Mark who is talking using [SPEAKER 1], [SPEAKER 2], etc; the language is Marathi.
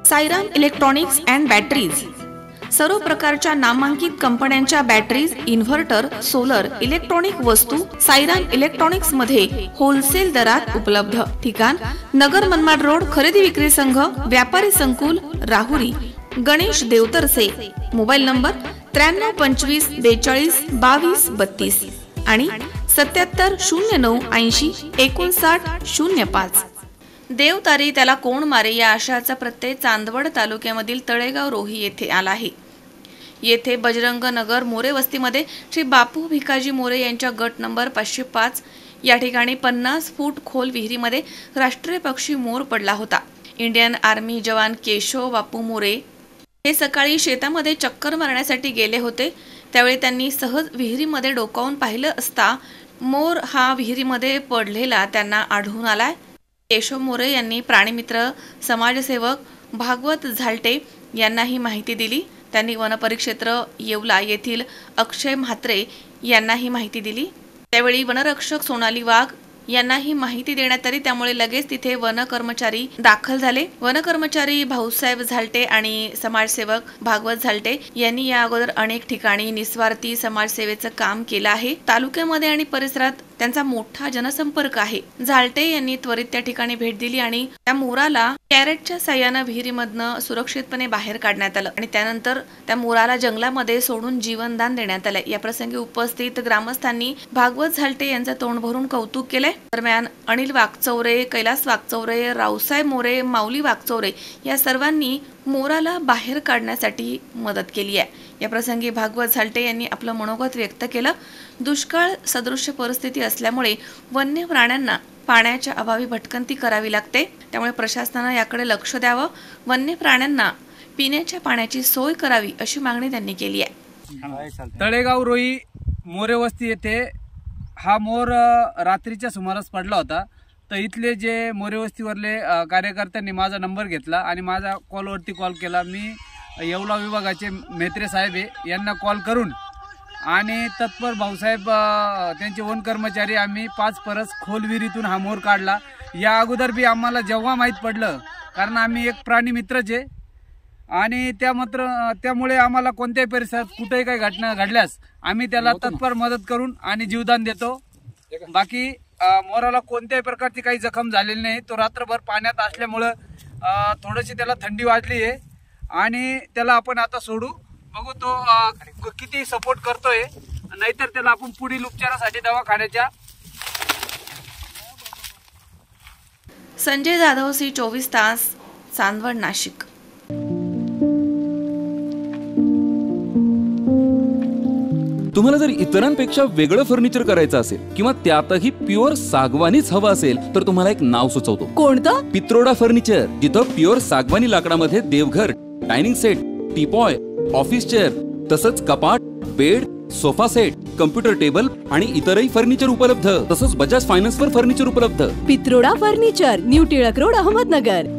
[SPEAKER 1] साईराम इलेक्ट्रॉनिक्स अँड बॅटरीज सर्व प्रकारच्या नामांकित कंपन्यांच्या बॅटरीज, इन्व्हर्टर, सोलर, इलेक्ट्रॉनिक वस्तू साईराम इलेक्ट्रॉनिक्स मध्ये होलसेल दरात उपलब्ध। ठिकाण नगर मनमाड रोड, खरेदी विक्री संघ, व्यापारी संकुल, राहुरी। गणेश देवतरसे। मोबाईल नंबर 93 25 42 22 32 आणि 77 09 80 59 05। देवतारी त्याला कोण मारे या आशयाचा प्रत्यय चांदवड तालुक्यामधील तळेगाव रोही येथे आला आहे। येथे बजरंग नगर मोरे वस्तीमध्ये श्री बापू भिकाजी मोरे यांच्या गट नंबर 505 या ठिकाणी 50 फूट खोल विहिरीमध्ये राष्ट्रीय पक्षी मोर पडला होता। इंडियन आर्मी जवान केशव बापू मोरे हे सकाळी शेतामध्ये चक्कर मारण्यासाठी गेले होते। त्यावेळी त्यांनी सहज विहिरीमध्ये डोकावून पाहिलं असता मोर हा विहिरीमध्ये पडलेला त्यांना आढळून आलाय। केशव मोरे यांनी प्राणीमित्र समाजसेवक भागवत झालटे यांना ही माहिती दिली। त्यांनी वनपरिक्षेत्र येवला येथील अक्षय म्हात्रे यांना ही माहिती दिली। त्यावेळी वनरक्षक सोनाली वाघ यांना ही माहिती देण्यात आली। त्यामुळे लगेच तिथे वन कर्मचारी दाखल झाले। वन कर्मचारी भाऊसाहेब झालटे आणि समाजसेवक भागवत झालटे यांनी या अगोदर अनेक ठिकाणी निस्वार्थी समाजसेवेचं काम केलं आहे। तालुक्यामध्ये आणि परिसरात त्यांचा मोठा जनसंपर्क आहे। झालटे यांनी त्वरित त्या ठिकाणी भेट दिली आणि त्या मोराला कॅरेटच्या साह्याने विहिरीमधनं सुरक्षितपणे बाहेर काढण्यात आलं आणि त्यानंतर त्या मोराला जंगलामध्ये सोडून जीवनदान देण्यात आले। या प्रसंगी उपस्थित ग्रामस्थांनी भागवत झालटे यांचं तोंड भरून कौतुक केले। दरम्यान अनिल वागचौरे, कैलास वागचौरे, रावसाहेब मोरे, माऊली वागचौरे या सर्वांनी मोराला बाहेर काढण्यासाठी मदत केली आहे। या प्रसंगी भागवत झालटे यांनी आपलं मनोगत व्यक्त केलं। दुष्काळ सदृश्य परिस्थिती असल्यामुळे वन्य प्राण्यांना पाण्याच्या अभावी भटकंती करावी लागते। त्यामुळे प्रशासनाने याकडे लक्ष द्यावं, वन्य प्राण्यांना पिण्याच्या पाण्याची सोय करावी अशी मागणी त्यांनी केली आहे।
[SPEAKER 2] तळेगाव रोही मोरे वस्ती येथे हा मोर रात्रीच्या सुमारास पडला होता। तर इथले जे मोरे वस्तीवरले कार्यकर्त्यांनी माझा नंबर घेतला आणि माझा कॉलवरती कॉल केला। मी येवला विभागाचे मेत्रे साहेब यांना कॉल करून आणि तत्पर भाऊसाहेब त्यांचे वन कर्मचारी आम्ही 5 परस खोल विहिरीतून हा मोर काढला। या अगोदर बी आम्हाला जेव्हा माहीत पडलं, कारण आम्ही एक प्राणी मित्रच आहे आणि त्यामुळे आम्हाला कोणत्याही परिसरात कुठेही काही घटना घडल्यास आम्ही त्याला तत्पर मदत करून आणि जीवदान देतो। बाकी मोराला कोणत्याही प्रकारची काही जखम झालेली नाही। तो रात्रभर पाण्यात असल्यामुळे थोडीशी त्याला थंडी वाजली आहे आणि त्याला आपण आता सोडू, बघू तो किती सपोर्ट करतोय, नाहीतर त्याला आपण पुढील उपचारासाठी दवाखान्याच्या।
[SPEAKER 1] संजय जाधव, सी 24 तास, चांदवड, नाशिक।
[SPEAKER 3] तुम्हाला जर इतरांपेक्षा वेगळं फर्निचर करायचं असेल किंवा त्यातही प्युअर सागवानीच हवं असेल तर तुम्हाला एक नाव सुचवतो।
[SPEAKER 4] कोणतं?
[SPEAKER 3] पित्रोडा फर्निचर, जिथं प्युअर सागवानी लाकडामध्ये देवघर, dining set, teapoy, office chair, तसंच कपाट, bed, sofa set, computer table आणि इतरही फर्निचर उपलब्ध। तसंच बजाज फायनान्सवर फर्निचर उपलब्ध।
[SPEAKER 4] Pitroda furniture, new Tilak road, Ahmednagar.